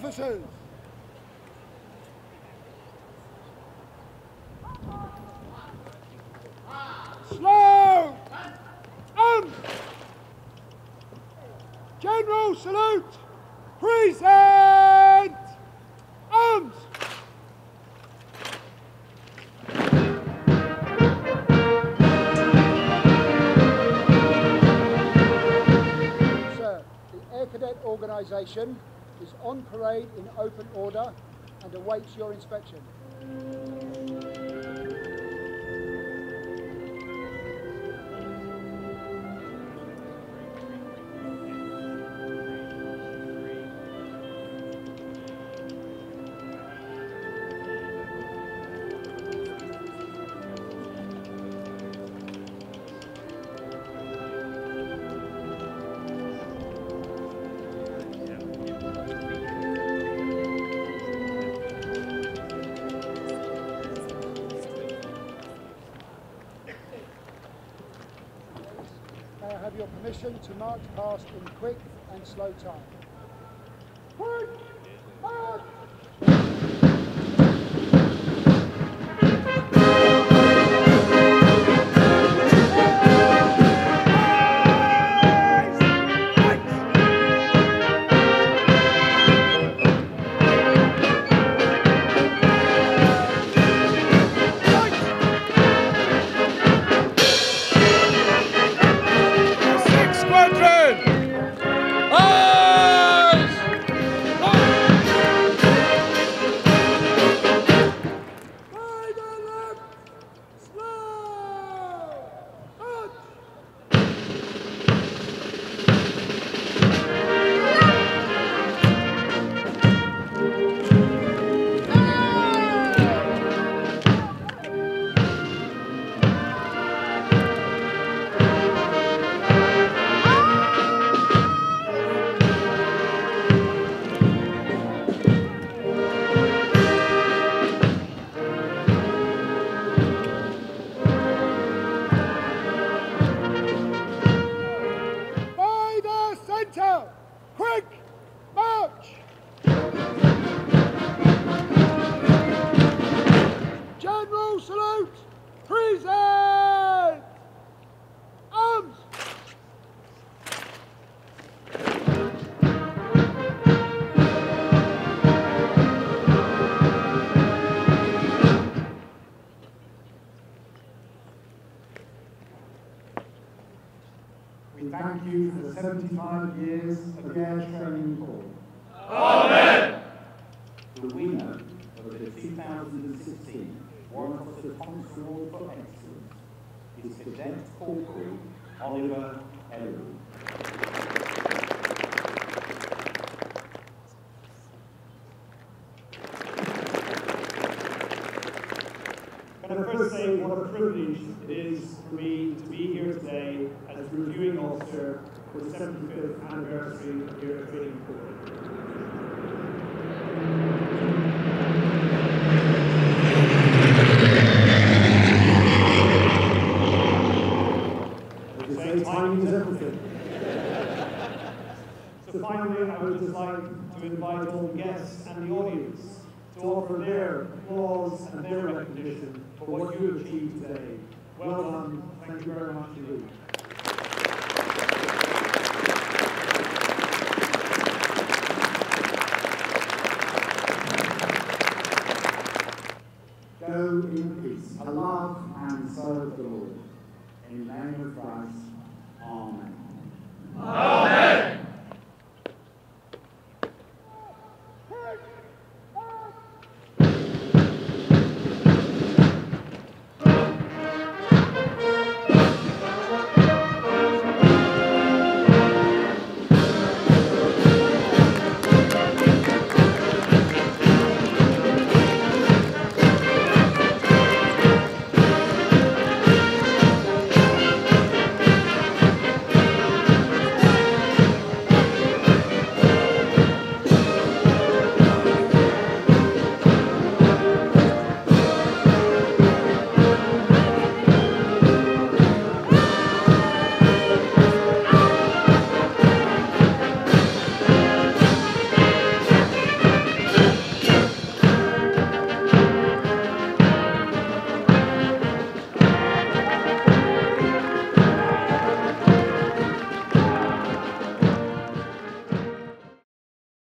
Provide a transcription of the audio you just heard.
officers. Slow! General salute! Present! Arms! Sir, the Air Cadet Organisation is on parade in open order and awaits your inspection. May I have your permission to march past in quick and slow time. Quick march! Quick march! General salute! Present! Arms! We thank you for the 75 years of Air Training Corp. Amen! The winner of the 2016 Warrant Officer Thomas Award for Excellence is Cadet Corporal Oliver Ellery. Can I first say what a privilege it is for me to be here today as reviewing officer for the 75th anniversary of the Air Training Corp. They say timing is everything. So finally, I would just like to invite all the guests and the audience to offer their applause and their recognition for what you achieved today. Well done. Thank you very much indeed. Go in peace, to love and serve the Lord. In the name of Christ.